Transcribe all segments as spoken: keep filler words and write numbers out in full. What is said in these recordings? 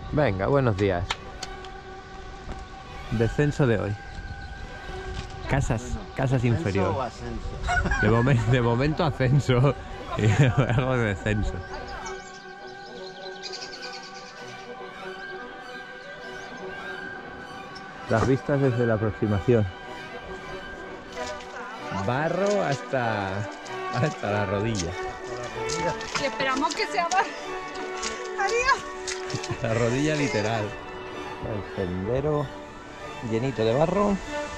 Venga, buenos días. Descenso de hoy. Casas, Bueno, casas ¿ascenso inferior. o ascenso? De, momen- de momento ascenso y luego descenso. Las vistas desde la aproximación. Barro hasta, hasta la rodilla. Y esperamos que sea más. Adiós. La rodilla literal. El sendero llenito de barro.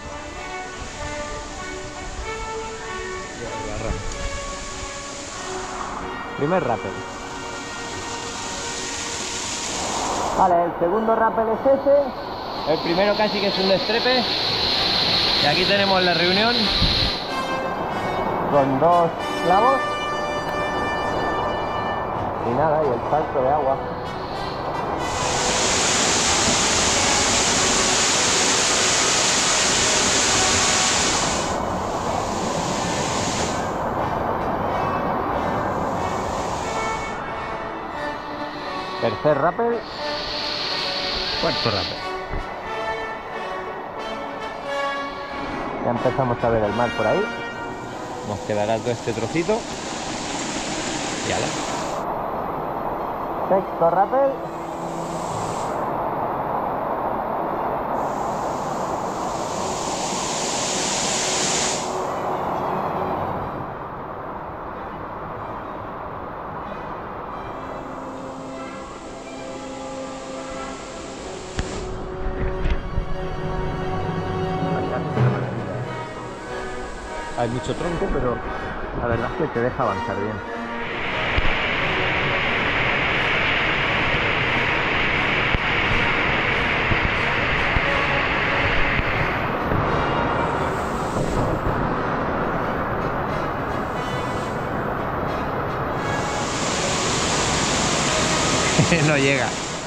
Primer rappel. Vale, el segundo rappel es ese. El primero casi que es un destrepe. Y aquí tenemos la reunión con dos clavos. Y nada, y el salto de agua. Tercer rappel. Cuarto rappel. Ya empezamos a ver el mar por ahí. Nos quedará todo este trocito. Y ala. Sexto rappel. Hay mucho tronco, pero la verdad es que te deja avanzar bien. No llega.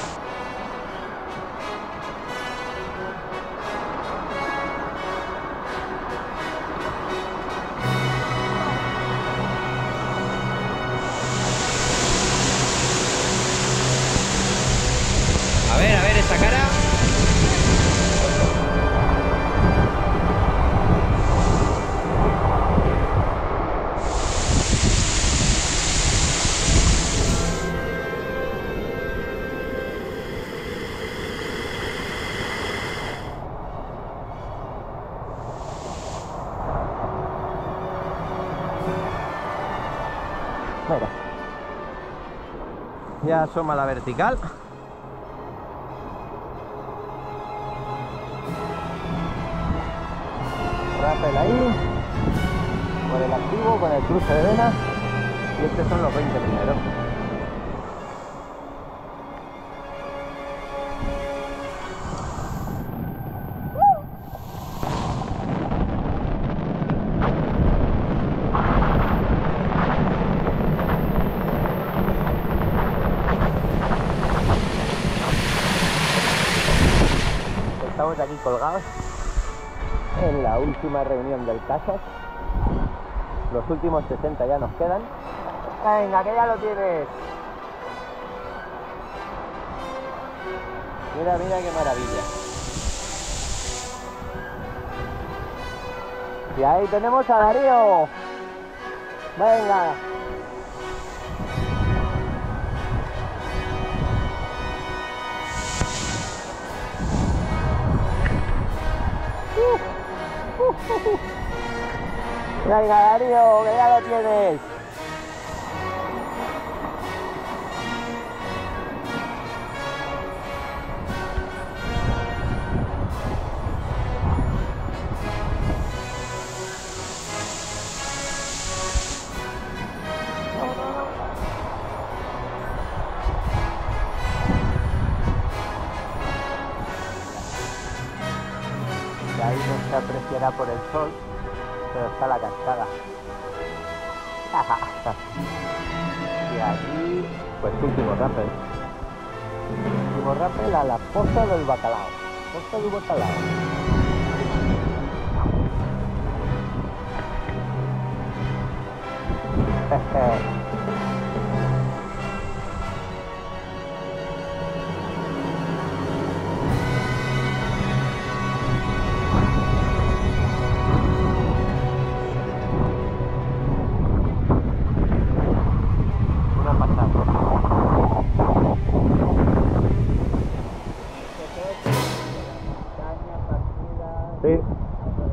A ver, a ver esa cara. Mira. Ya asoma la vertical. Rappel ahí, con el activo, con el cruce de vena, y estos son los veinte primeros. Estamos aquí colgados en la última reunión del Casas. Los últimos sesenta ya nos quedan. Venga, que ya lo tienes. Mira, mira qué maravilla. Y ahí tenemos a Darío. Venga. Venga, Darío, que ya lo tienes. Y ahí no se apreciará por el sol, pero está la cascada. Y aquí, pues último rappel. Último rappel a la Poza del Bacalao. Poza del Bacalao. Sí.